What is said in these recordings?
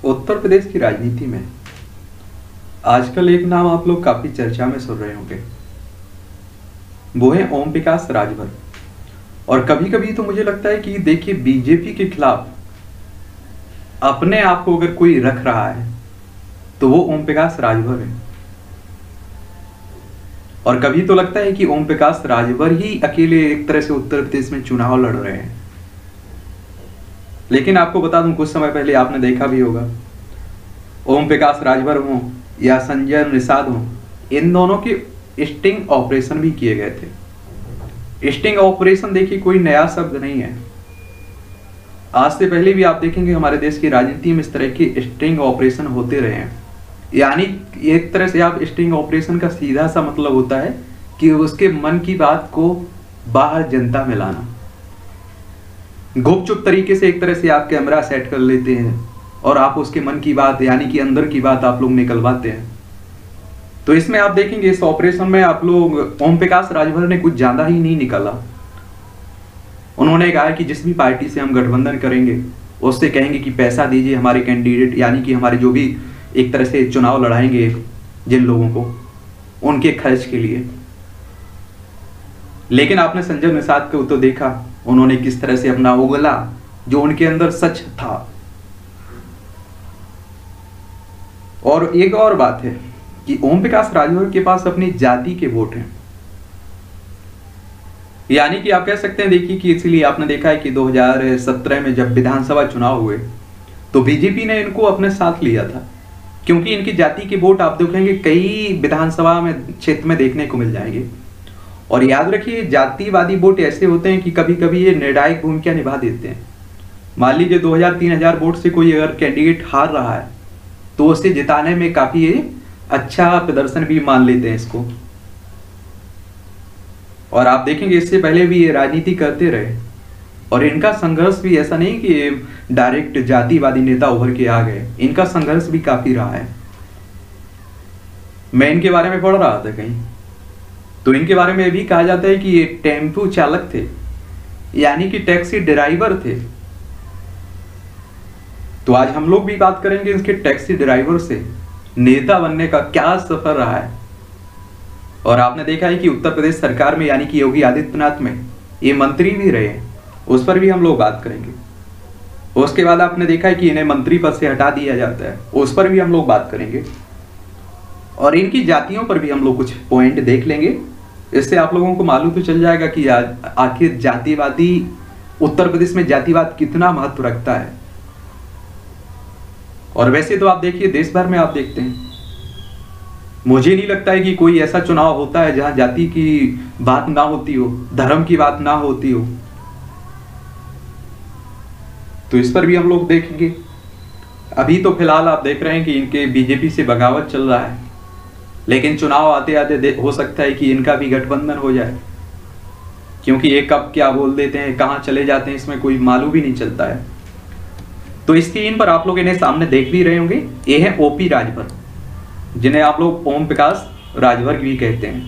उत्तर प्रदेश की राजनीति में आजकल एक नाम आप लोग काफी चर्चा में सुन रहे होंगे, वो है ओम प्रकाश राजभर। और कभी कभी तो मुझे लगता है कि देखिए, बीजेपी के खिलाफ अपने आप को अगर कोई रख रहा है तो वो ओम प्रकाश राजभर है। और कभी तो लगता है कि ओम प्रकाश राजभर ही अकेले एक तरह से उत्तर प्रदेश में चुनाव लड़ रहे हैं। लेकिन आपको बता दूं, कुछ समय पहले आपने देखा भी होगा, ओम प्रकाश राजभर हो या संजय निषाद हो, इन दोनों के स्टिंग ऑपरेशन भी किए गए थे। स्टिंग ऑपरेशन देखिए कोई नया शब्द नहीं है। आज से पहले भी आप देखेंगे हमारे देश की राजनीति में इस तरह के स्टिंग ऑपरेशन होते रहे हैं। यानी एक तरह से आप स्टिंग ऑपरेशन का सीधा सा मतलब होता है कि उसके मन की बात को बाहर जनता में लाना। गुपचुप तरीके से एक तरह से आप कैमरा सेट कर लेते हैं और आप उसके मन की बात यानी कि अंदर की बात आप लोग निकलवाते हैं। तो इसमें आप देखेंगे इस ऑपरेशन में आप लोग ओम प्रकाश राजभर ने कुछ ज्यादा ही नहीं निकाला। उन्होंने कहा कि जिस भी पार्टी से हम गठबंधन करेंगे उससे कहेंगे कि पैसा दीजिए हमारे कैंडिडेट यानी कि हमारे जो भी एक तरह से चुनाव लड़ाएंगे जिन लोगों को, उनके खर्च के लिए। लेकिन आपने संजय निषाद को तो देखा, उन्होंने किस तरह से अपना उगला जो उनके अंदर सच था। और एक और बात है कि ओम प्रकाश राजभर के पास अपनी जाति के वोट हैं। यानी कि आप कह सकते हैं, देखिए कि इसलिए आपने देखा है कि 2017 में जब विधानसभा चुनाव हुए तो बीजेपी ने इनको अपने साथ लिया था, क्योंकि इनकी जाति के वोट आप देखेंगे कई विधानसभा में क्षेत्र में देखने को मिल जाएंगे। और याद रखिए, जातिवादी वोट ऐसे होते हैं कि कभी कभी ये निर्णायक भूमिका निभा देते हैं। मान लीजिए 2000-3000 वोट से कोई अगर कैंडिडेट हार रहा है तो उसे जिताने में काफी अच्छा प्रदर्शन भी मान लेते हैं इसको। और आप देखेंगे इससे पहले भी ये राजनीति करते रहे और इनका संघर्ष भी ऐसा नहीं कि डायरेक्ट जातिवादी नेता उभर के आ गए, इनका संघर्ष भी काफी रहा है। मैं इनके बारे में पढ़ रहा था कहीं, तो इनके बारे में भी कहा जाता है कि ये टेम्पो चालक थे, यानी कि टैक्सी ड्राइवर थे। तो आज हम लोग भी बात करेंगे इसके टैक्सी ड्राइवर से नेता बनने का क्या सफर रहा है। और आपने देखा है कि उत्तर प्रदेश सरकार में यानी कि योगी आदित्यनाथ में ये मंत्री भी रहे हैं, उस पर भी हम लोग बात करेंगे। उसके बाद आपने देखा है कि इन्हें मंत्री पद से हटा दिया जाता है, उस पर भी हम लोग बात करेंगे। और इनकी जातियों पर भी हम लोग कुछ पॉइंट देख लेंगे। इससे आप लोगों को मालूम तो चल जाएगा कि आखिर जातिवादी उत्तर प्रदेश में जातिवाद कितना महत्व रखता है। और वैसे तो आप देखिए देश भर में आप देखते हैं, मुझे नहीं लगता है कि कोई ऐसा चुनाव होता है जहां जाति की बात ना होती हो, धर्म की बात ना होती हो। तो इस पर भी हम लोग देखेंगे। अभी तो फिलहाल आप देख रहे हैं कि इनके बीजेपी से बगावत चल रहा है, लेकिन चुनाव आते आते हो सकता है कि इनका भी गठबंधन हो जाए, क्योंकि एक कब क्या बोल देते हैं, कहां चले जाते हैं, इसमें कोई मालूम भी नहीं चलता है। तो स्क्रीन पर आप लोग इन्हें सामने देख भी रहे होंगे, ये है ओपी राजभर, जिन्हें आप लोग ओम प्रकाश राजभर भी कहते हैं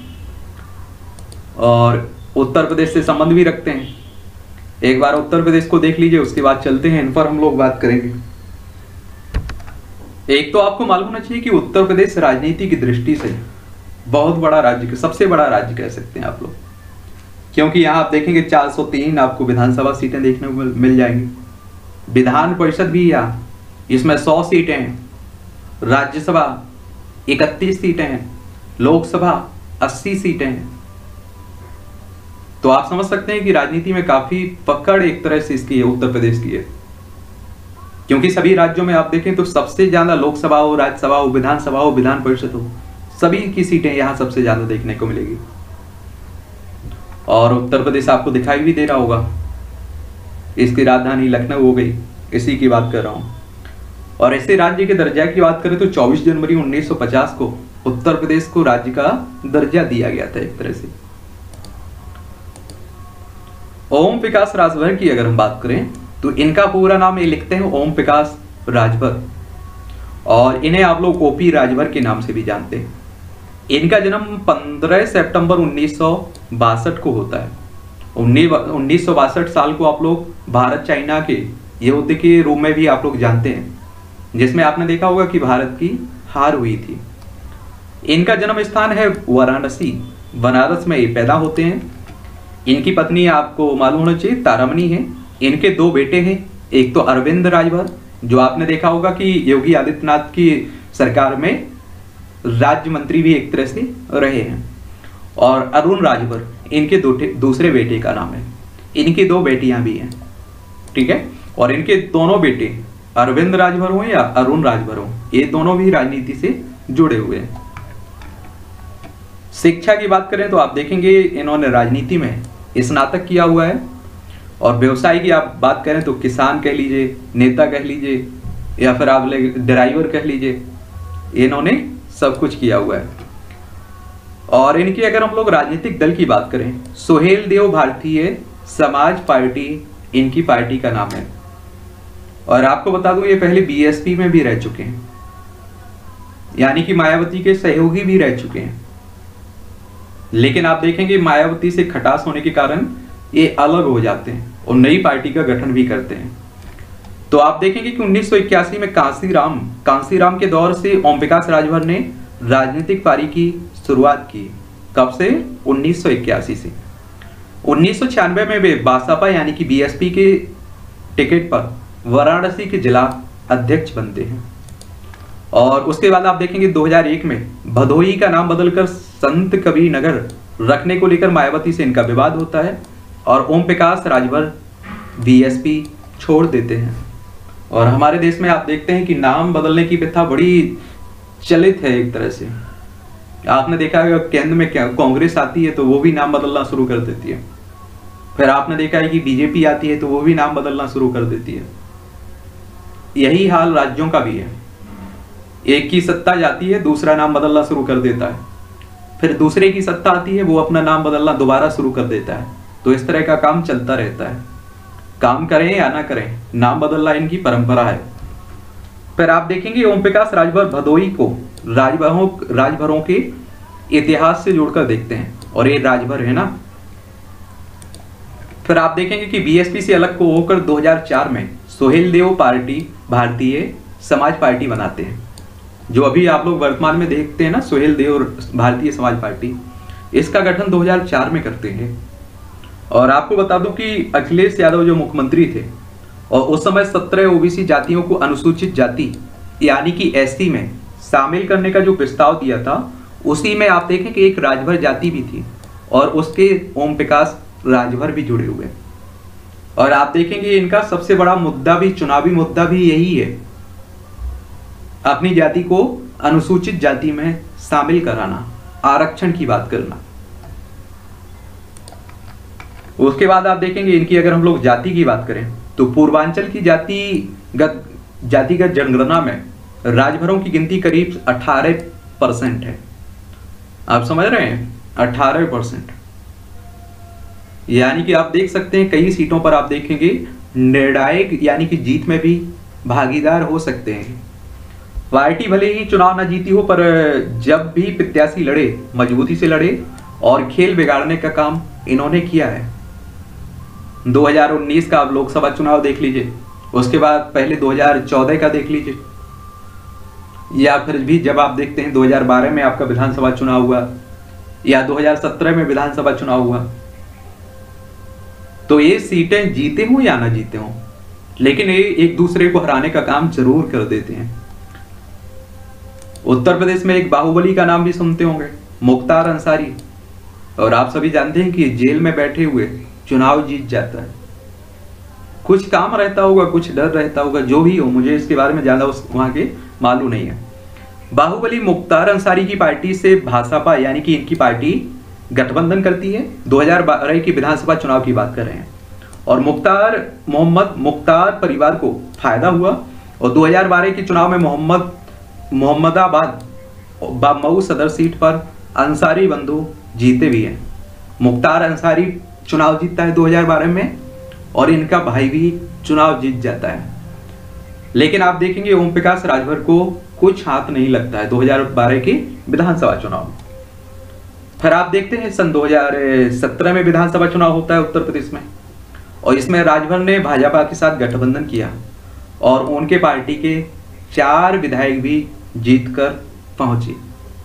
और उत्तर प्रदेश से संबंध भी रखते हैं। एक बार उत्तर प्रदेश को देख लीजिए, उसके बाद चलते हैं इन पर हम लोग बात करेंगे। एक तो आपको मालूम होना चाहिए कि उत्तर प्रदेश राजनीति की दृष्टि से बहुत बड़ा राज्य, सबसे बड़ा राज्य कह सकते हैं आप लोग, क्योंकि यहाँ आप देखेंगे 403 आपको विधानसभा सीटें देखने को मिल जाएंगी। विधान परिषद भी यहाँ, इसमें 100 सीटें हैं, राज्यसभा 31 सीटें हैं, लोकसभा 80 सीटें हैं। तो आप समझ सकते हैं कि राजनीति में काफी पकड़ एक तरह से इसकी है, उत्तर प्रदेश की है। क्योंकि सभी राज्यों में आप देखें तो सबसे ज्यादा लोकसभा हो, राज्यसभा हो, विधानसभा हो, विधान परिषद हो, सभी की सीटें यहाँ सबसे ज्यादा देखने को मिलेगी। और उत्तर प्रदेश आपको दिखाई भी दे रहा होगा, इसकी राजधानी लखनऊ हो गई, इसी की बात कर रहा हूं। और ऐसे राज्य के दर्जा की बात करें तो 24 जनवरी 1950 को उत्तर प्रदेश को राज्य का दर्जा दिया गया था एक तरह से। ओम प्रकाश राजभर की अगर हम बात करें तो इनका पूरा नाम ये लिखते हैं ओम प्रकाश राजभर, और इन्हें आप लोग ओपी राजभर के नाम से भी जानते हैं। इनका जन्म 15 सितंबर 1962 को होता है। 1962 साल को आप लोग भारत चाइना के युद्ध के रूप में भी आप लोग जानते हैं। जिसमें आपने देखा होगा कि भारत की हार हुई थी। इनका जन्म स्थान है वाराणसी, बनारस में ये पैदा होते हैं। इनकी पत्नी आपको मालूम होना चाहिए तारामणि है। इनके दो बेटे हैं, एक तो अरविंद राजभर जो आपने देखा होगा कि योगी आदित्यनाथ की सरकार में राज्य मंत्री भी एक तरह से रहे हैं, और अरुण राजभर इनके दूसरे बेटे का नाम है। इनकी दो बेटियां भी हैं, ठीक है। और इनके दोनों बेटे अरविंद राजभर हो या अरुण राजभर हो, ये दोनों भी राजनीति से जुड़े हुए हैं। शिक्षा की बात करें तो आप देखेंगे इन्होंने राजनीति में स्नातक किया हुआ है, और व्यवसाय की आप बात करें तो किसान कह लीजिए, नेता कह लीजिए, या फिर आप ड्राइवर कह लीजिए, इन्होंने सब कुछ किया हुआ है। और इनकी अगर हम लोग राजनीतिक दल की बात करें, सुहेल देव भारतीय समाज पार्टी इनकी पार्टी का नाम है। और आपको बता दूं ये पहले बीएसपी में भी रह चुके हैं, यानी कि मायावती के सहयोगी भी रह चुके हैं। लेकिन आप देखेंगे मायावती से खटास होने के कारण ये अलग हो जाते हैं और नई पार्टी का गठन भी करते हैं। तो आप देखेंगे कि 1981 में कांसीराम के दौर से ओम प्रकाश राजभर ने राजनीतिक पारी की शुरुआत की। कब से? 1981 से। 1996 में वे बासपा यानी कि बीएसपी के टिकट पर वाराणसी के जिला अध्यक्ष बनते हैं। और उसके बाद आप देखेंगे 2001 में भदोही का नाम बदलकर संत कबीर नगर रखने को लेकर मायावती से इनका विवाद होता है और ओम प्रकाश राजभर बीएसपी छोड़ देते हैं। और हमारे देश में आप देखते हैं कि नाम बदलने की प्रथा बड़ी चलित है एक तरह से। आपने देखा है केंद्र में क्या कांग्रेस आती है तो वो भी नाम बदलना शुरू कर देती है। फिर आपने देखा है कि बीजेपी आती है तो वो भी नाम बदलना शुरू कर देती है। यही हाल राज्यों का भी है। एक की सत्ता जाती है, दूसरा नाम बदलना शुरू कर देता है, फिर दूसरे की सत्ता आती है, वो अपना नाम बदलना दोबारा शुरू कर देता है। तो इस तरह का काम चलता रहता है। काम करें या ना करें, नाम बदलना इनकी परंपरा है। फिर आप देखेंगे ओम प्रकाश राजभर भदोही को राजभरों के इतिहास से जोड़कर देखते हैं, और ये राजभर है ना। फिर आप देखेंगे कि बीएसपी से अलग को होकर 2004 में सुहेल देव पार्टी भारतीय समाज पार्टी बनाते हैं, जो अभी आप लोग वर्तमान में देखते हैं ना, सुहेल देव भारतीय समाज पार्टी। इसका गठन 2004 में करते हैं। और आपको बता दूं कि अखिलेश यादव जो मुख्यमंत्री थे, और उस समय 17 ओबीसी जातियों को अनुसूचित जाति यानी कि एससी में शामिल करने का जो प्रस्ताव दिया था, उसी में आप देखें कि एक राजभर जाति भी थी, और उसके ओम प्रकाश राजभर भी जुड़े हुए। और आप देखेंगे इनका सबसे बड़ा मुद्दा भी, चुनावी मुद्दा भी यही है, अपनी जाति को अनुसूचित जाति में शामिल कराना, आरक्षण की बात करना। उसके बाद आप देखेंगे इनकी अगर हम लोग जाति की बात करें तो पूर्वांचल की जातिगत जनगणना में राजभरों की गिनती करीब 18% है। आप समझ रहे हैं, 18%। यानी कि आप देख सकते हैं कई सीटों पर आप देखेंगे निर्णायक यानी कि जीत में भी भागीदार हो सकते हैं। पार्टी भले ही चुनाव ना जीती हो, पर जब भी प्रत्याशी लड़े मजबूती से लड़े, और खेल बिगाड़ने का काम इन्होंने किया है। 2019 का आप लोकसभा चुनाव देख लीजिए, उसके बाद पहले 2014 का देख लीजिए, या फिर भी जब आप देखते हैं 2012 में आपका विधानसभा चुनाव हुआ, या 2017 में विधानसभा चुनाव हुआ। तो ये सीटें जीते हों या ना जीते हों, लेकिन ये एक दूसरे को हराने का काम जरूर कर देते हैं। उत्तर प्रदेश में एक बाहुबली का नाम भी सुनते होंगे, मुख्तार अंसारी। और आप सभी जानते हैं कि जेल में बैठे हुए चुनाव जीत जाता है। कुछ काम रहता होगा, कुछ डर रहता होगा, जो भी हो, मुझे इसके बारे में ज्यादा वहां के मालूम नहीं है। बाहुबली मुख्तार अंसारी की पार्टी से भाजपा यानी कि इनकी पार्टी गठबंधन करती है। 2012 की विधानसभा चुनाव की बात कर रहे हैं, और मुख्तार परिवार को फायदा हुआ, और 2012 के चुनाव में मोहम्मदाबाद मऊ सदर सीट पर अंसारी बंधु जीते भी हैं। मुख्तार अंसारी चुनाव जीतता है 2012 में, और इनका भाई भी चुनाव जीत जाता है। लेकिन आप देखेंगे ओम प्रकाश राजभर को कुछ हाथ नहीं लगता है 2012 के विधानसभा चुनाव में। फिर आप देखते हैं सन 2017 में विधानसभा चुनाव होता है उत्तर प्रदेश में, और इसमें राजभर ने भाजपा के साथ गठबंधन किया, और उनके पार्टी के 4 विधायक भी जीत कर पहुंचे।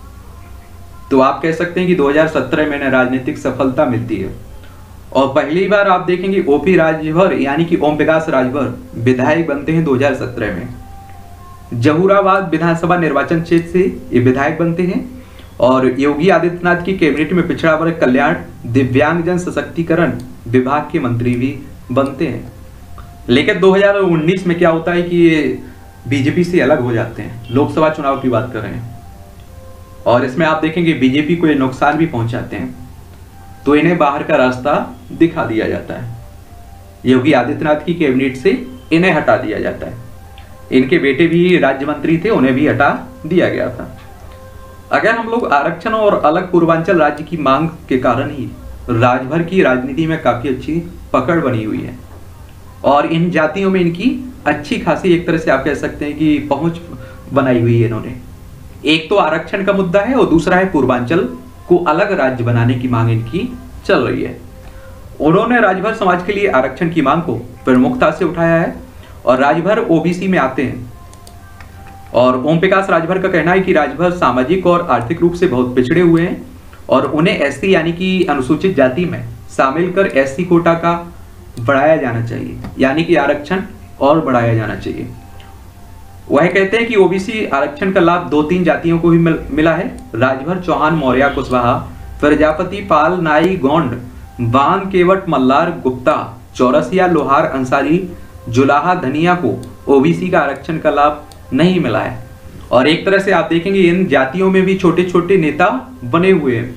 तो आप कह सकते हैं कि 2017 में इन्हें राजनीतिक सफलता मिलती है और पहली बार आप देखेंगे ओपी राजभर यानी कि ओम प्रकाश राजभर विधायक बनते हैं 2017 में। जहूराबाद विधानसभा निर्वाचन क्षेत्र से ये विधायक बनते हैं और योगी आदित्यनाथ की कैबिनेट में पिछड़ा वर्ग कल्याण दिव्यांगजन सशक्तिकरण विभाग के मंत्री भी बनते हैं। लेकिन 2019 में क्या होता है कि ये बीजेपी से अलग हो जाते हैं। लोकसभा चुनाव की बात कर रहे हैं और इसमें आप देखेंगे बीजेपी को ये नुकसान भी पहुंचाते हैं, तो इन्हें बाहर का रास्ता दिखा दिया जाता है। योगी आदित्यनाथ की कैबिनेट से इन्हें हटा दिया जाता है। इनके बेटे भी राज्य मंत्री थे, उन्हें भी हटा दिया गया था। अगर हम लोग आरक्षण और अलग पूर्वांचल राज्य की मांग के कारण ही राजभर की राजनीति में काफी अच्छी पकड़ बनी हुई है और इन जातियों में इनकी अच्छी खासी एक तरह से आप कह सकते हैं कि पहुंच बनाई हुई है इन्होंने। एक तो आरक्षण का मुद्दा है और दूसरा है पूर्वांचल को अलग राज्य बनाने की मांग इनकी चल रही है। उन्होंने राजभर समाज के लिए आरक्षण की मांग को प्रमुखता से उठाया है और राजभर ओबीसी में आते हैं। और ओम प्रकाश राजभर का कहना है कि राजभर सामाजिक और आर्थिक रूप से बहुत पिछड़े हुए हैं और उन्हें एससी यानी कि अनुसूचित जाति में शामिल कर एससी कोटा का बढ़ाया जाना चाहिए, यानी कि आरक्षण और बढ़ाया जाना चाहिए। वह कहते हैं कि ओबीसी आरक्षण का लाभ 2-3 जातियों को भी मिला है। राजभर, चौहान, मौर्य, कुशवाहा, प्रजापति, पाल, नाई, गोंड, बांध, केवट, मल्लार, गुप्ता, चौरसिया, लोहार, अंसारी, जुलाहा, धनिया को ओबीसी का आरक्षण का लाभ नहीं मिला है। और एक तरह से आप देखेंगे इन जातियों में भी छोटे छोटे नेता बने हुए हैं।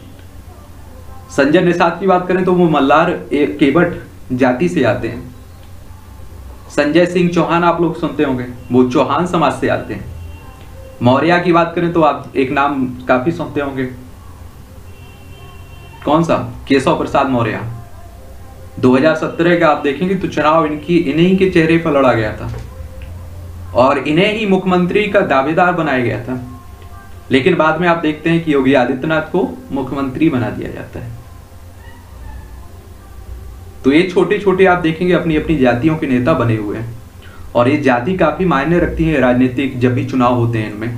संजय निषाद की बात करें तो वो मल्लार केवट जाति से आते हैं। संजय सिंह चौहान आप लोग सुनते होंगे, वो चौहान समाज से आते हैं। मौर्य की बात करें तो आप एक नाम काफी सुनते होंगे, कौन सा? केशव प्रसाद मौर्य। 2017 का आप देखेंगे तो चुनाव इन्हीं के चेहरे पर लड़ा गया था और इन्हें ही मुख्यमंत्री का दावेदार बनाया गया था। लेकिन बाद में आप देखते हैं कि योगी आदित्यनाथ को मुख्यमंत्री बना दिया जाता है। तो ये छोटे छोटे आप देखेंगे अपनी अपनी जातियों के नेता बने हुए हैं और ये जाति काफी मायने रखती है राजनीतिक जब भी चुनाव होते हैं इनमें।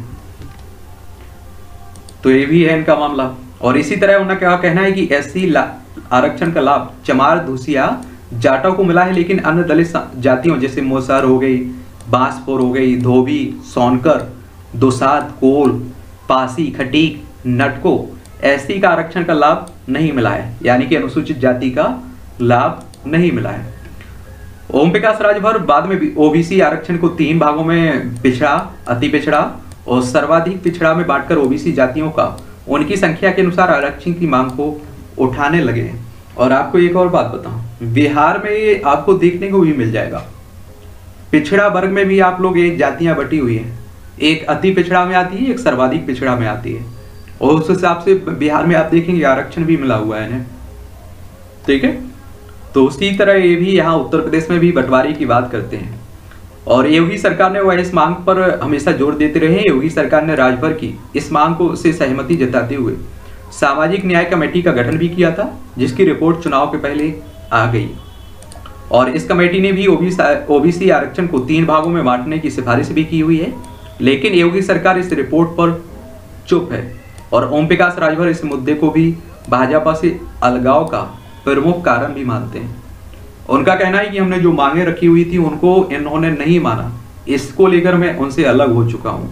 तो ये भी है इनका मामला। और इसी तरह उनका क्या कहना है कि एससी आरक्षण का लाभ चमार, धुसिया, जाटों को मिला है, लेकिन अन्य दलित जातियों जैसे मोसर हो गई, बांसपुर हो गई, धोबी, सोनकर, दुसाद, कोल, पासी, खटीक, नटको एससी का आरक्षण का लाभ नहीं मिला है, यानी कि अनुसूचित जाति का लाभ नहीं मिला है। ओम प्रकाश राजभर बाद में भी ओबीसी आरक्षण को 3 भागों में पिछड़ा, अति पिछड़ा और सर्वाधिक पिछड़ा में बांटकर ओबीसी जातियों का उनकी संख्या के अनुसार आरक्षण की मांग को उठाने लगे हैं। और आपको एक और बात बताऊं, बिहार में आपको देखने को भी मिल जाएगा, पिछड़ा वर्ग में भी आप लोग एक जातियां बटी हुई हैं, एक अति पिछड़ा में आती है, एक सर्वाधिक पिछड़ा में आती है और उस हिसाब से बिहार में आप देखेंगे आरक्षण भी मिला हुआ है इन्हें। ठीक है, तो उसी तरह ये भी यहाँ उत्तर प्रदेश में भी बंटवारे की बात करते हैं और योगी सरकार ने वह इस मांग पर हमेशा जोर देते रहे। योगी सरकार ने राजभर की इस मांग को से सहमति जताते हुए सामाजिक न्याय कमेटी का गठन भी किया था, जिसकी रिपोर्ट चुनाव के पहले आ गई और इस कमेटी ने भी ओबीसी आरक्षण को 3 भागों में बांटने की सिफारिश भी की हुई है। लेकिन योगी सरकार इस रिपोर्ट पर चुप है और ओम प्रकाश राजभर इस मुद्दे को भी भाजपा से अलगाव का प्रमुख कारण भी मानते हैं। उनका कहना है कि हमने जो मांगे रखी हुई थी उनको इन्होंने नहीं माना, इसको लेकर मैं उनसे अलग हो चुका हूं।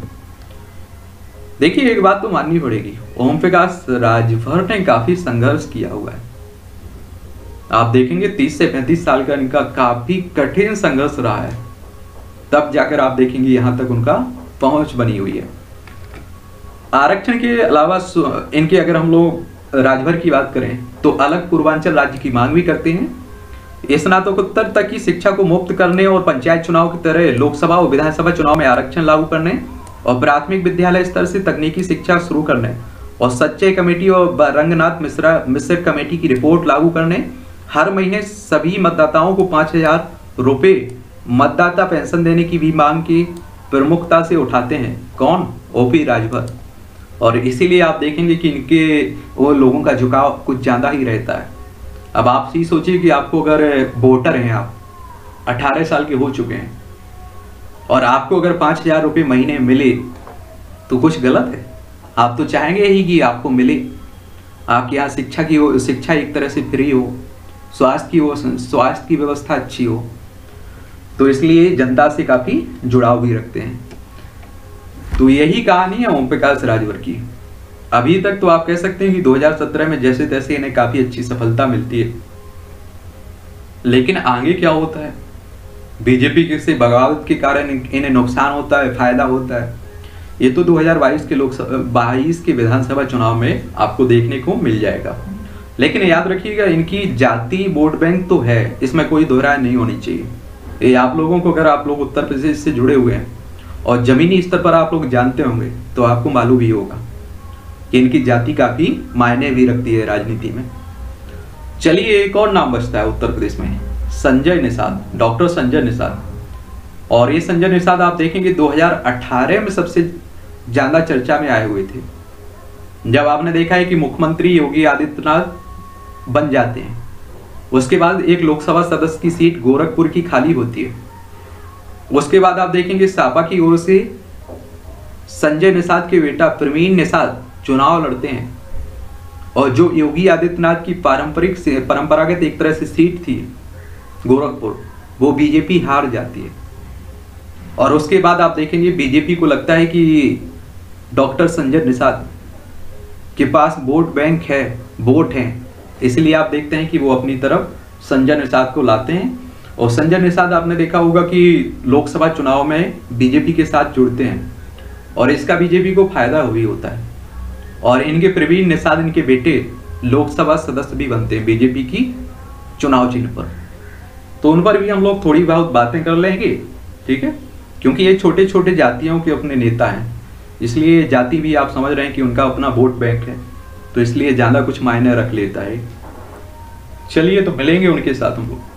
देखिए एक बात तो माननी पड़ेगी, ओम प्रकाश राजभर ने काफी संघर्ष किया हुआ है। आप देखेंगे 30 से 35 साल का इनका काफी कठिन संघर्ष रहा है, तब जाकर आप देखेंगे यहां तक उनका पहुंच बनी हुई है। आरक्षण के अलावा इनके अगर हम लोग राजभर की बात करें तो अलग पूर्वांचल राज्य की मांग भी करते हैं। स्नातकोत्तर तक की शिक्षा को मुफ्त करने और पंचायत चुनाव की तरह लोकसभा और विधानसभा चुनाव में आरक्षण लागू करने और प्राथमिक विद्यालय स्तर से तकनीकी शिक्षा शुरू करने और सच्चे कमेटी और रंगनाथ मिश्र कमेटी की रिपोर्ट लागू करने, हर महीने सभी मतदाताओं को 5,000 रुपये मतदाता पेंशन देने की भी मांग की प्रमुखता से उठाते हैं। कौन? ओपी राजभर। और इसीलिए आप देखेंगे कि इनके वो लोगों का झुकाव कुछ ज़्यादा ही रहता है। अब आप ही सोचिए कि आपको अगर वोटर हैं, आप 18 साल के हो चुके हैं और आपको अगर 5,000 रुपये महीने मिले तो कुछ गलत है? आप तो चाहेंगे ही कि आपको मिले, आपके यहाँ शिक्षा एक तरह से फ्री हो, स्वास्थ्य की व्यवस्था अच्छी हो, तो इसलिए जनता से काफ़ी जुड़ाव भी रखते हैं। तो यही कहानी है ओम प्रकाश राजभर की। अभी तक तो आप कह सकते हैं कि 2017 में जैसे तैसे इन्हें काफ़ी अच्छी सफलता मिलती है, लेकिन आगे क्या होता है, बीजेपी के से बगावत के कारण इन्हें नुकसान होता है, फायदा होता है, ये तो 2022 के विधानसभा चुनाव में आपको देखने को मिल जाएगा। लेकिन याद रखिएगा, इनकी जाति वोट बैंक तो है, इसमें कोई दोहराय नहीं होनी चाहिए। ये आप लोगों को, अगर आप लोग उत्तर प्रदेश से जुड़े हुए हैं और जमीनी स्तर पर आप लोग जानते होंगे, तो आपको मालूम भी होगा कि इनकी जाति काफी मायने भी रखती है राजनीति में। चलिए, एक और नाम बचता है उत्तर प्रदेश में, संजय निषाद, डॉक्टर संजय निषाद। और ये संजय निषाद आप देखेंगे 2018 में सबसे ज्यादा चर्चा में आए हुए थे, जब आपने देखा है कि मुख्यमंत्री योगी आदित्यनाथ बन जाते हैं, उसके बाद एक लोकसभा सदस्य की सीट गोरखपुर की खाली होती है। उसके बाद आप देखेंगे सपा की ओर से संजय निषाद के बेटा प्रवीण निषाद चुनाव लड़ते हैं, और जो योगी आदित्यनाथ की परंपरागत एक तरह से सीट थी गोरखपुर, वो बीजेपी हार जाती है। और उसके बाद आप देखेंगे बीजेपी को लगता है कि डॉक्टर संजय निषाद के पास वोट बैंक है, वोट हैं, इसलिए आप देखते हैं कि वो अपनी तरफ संजय निषाद को लाते हैं। और संजय निषाद आपने देखा होगा कि लोकसभा चुनाव में बीजेपी के साथ जुड़ते हैं, और इसका बीजेपी को फायदा भी होता है। और इनके प्रवीण निषाद, इनके बेटे, लोकसभा सदस्य भी बनते हैं बीजेपी की चुनाव चिन्ह पर। तो उन पर भी हम लोग थोड़ी बहुत बातें कर लेंगे, ठीक है, क्योंकि ये छोटे छोटे जातियों के अपने नेता हैं, इसलिए जाति भी आप समझ रहे हैं कि उनका अपना वोट बैंक है, तो इसलिए ज़्यादा कुछ मायने रख लेता है। चलिए, तो मिलेंगे उनके साथ हम लोग।